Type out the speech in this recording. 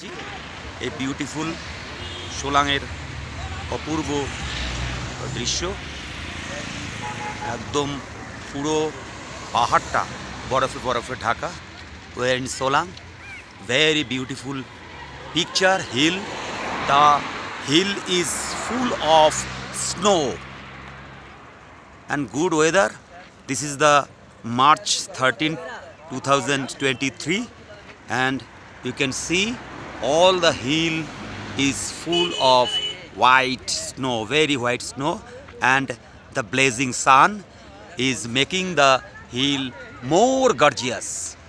A beautiful সোলাঙের অপূর্ব দৃশ্য একদম পুরো পাহাড়টা বরফে Dhaka we are in Solang very beautiful picture hill the hill is full of snow and good weather this is the March 13 2023 and you can see all the hill is full of white snow, very white snow, and the blazing sun is making the hill more gorgeous.